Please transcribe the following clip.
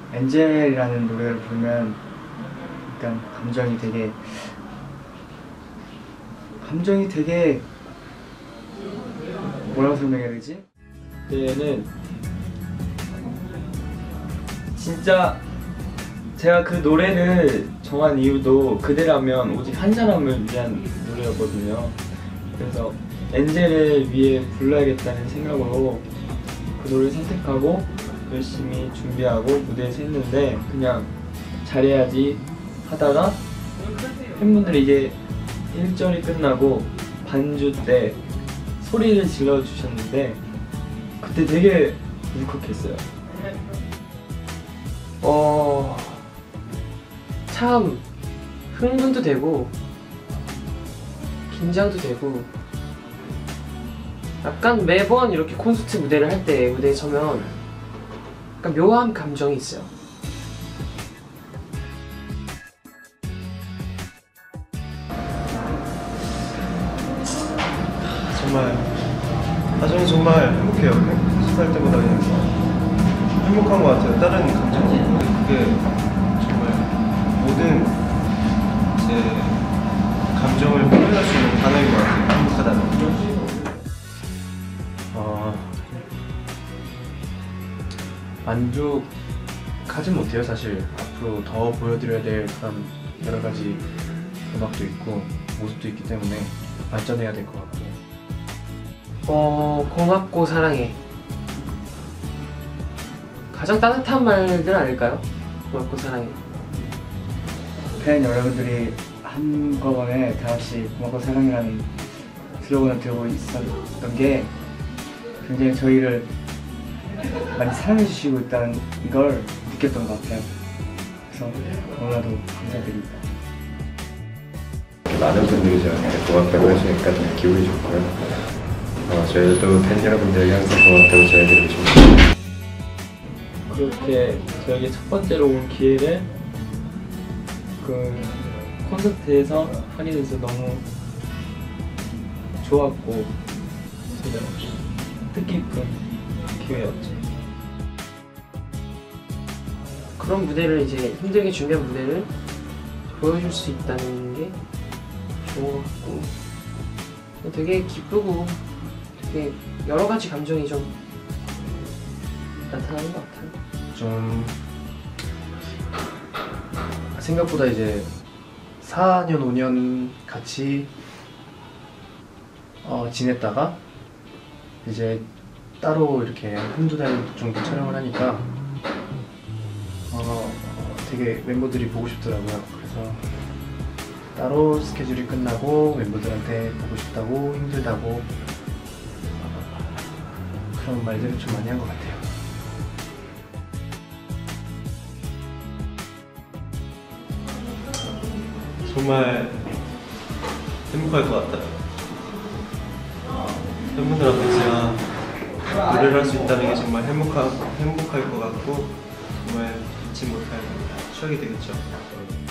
엔젤이라는 노래를 부르면 약간 감정이 되게 뭐라고 설명해야 되지? 그때는 진짜 제가 그 노래를 정한 이유도 그대라면 오직 한 사람을 위한 노래였거든요. 그래서 엔젤을 위해 불러야겠다는 생각으로 그 노래를 선택하고 열심히 준비하고 무대에서 했는데, 그냥 잘해야지 하다가 팬분들이 이제 1절이 끝나고 반주 때 소리를 질러주셨는데 그때 되게 울컥했어요. 참 흥분도 되고 긴장도 되고, 약간 매번 이렇게 콘서트 무대를 할 때 무대에 서면 약간 묘한 감정이 있어요. 저는 정말 행복해요. 콘서트 할 때보다 그냥 행복한 것 같아요. 다른 감정은 그게 정말 모든 제 감정을 표현할 수 있는 단어인 것 같아요. 행복하다는. 만족하진 못해요. 사실 앞으로 더 보여드려야 될 그런 여러 가지 음악도 있고 모습도 있기 때문에 발전해야 될 것 같고. 고맙고 사랑해. 가장 따뜻한 말들 아닐까요? 고맙고 사랑해. 팬 여러분들이 한꺼번에 다같이 고맙고 사랑이라는 슬로건을 들고 있었던 게 굉장히 저희를 많이 사랑해주시고 있다는 걸 느꼈던 것 같아요. 그래서 너무나도 감사드립니다. 많은 분들이 저한테 고맙다고 해주니까 좀 기분이 좋고요. 저희도 팬 여러분들에게 항상 고맙다고 전해드리고 싶습니다. 그렇게 저에게 첫 번째로 온 기회를 그 콘서트에서 하게 돼서 너무 좋았고 진짜 뜻깊은 기회였죠. 그런 무대를 이제 힘들게 준비한 무대를 보여줄 수 있다는 게 좋은 것 같고, 되게 기쁘고 되게 여러 가지 감정이 좀 나타나는 것 같아요. 좀 생각보다 이제 4년 5년 같이 지냈다가 이제 따로 이렇게 한두 달 정도 촬영을 하니까 되게 멤버들이 보고 싶더라고요. 그래서 따로 스케줄이 끝나고 멤버들한테 보고 싶다고, 힘들다고 그런 말들을 좀 많이 한 것 같아요. 정말 행복할 것 같아요. 팬분들 앞에 제가 노래를 할 수 있다는 게 정말 행복할 것 같고, 정말 잊지 못할 추억이 되겠죠.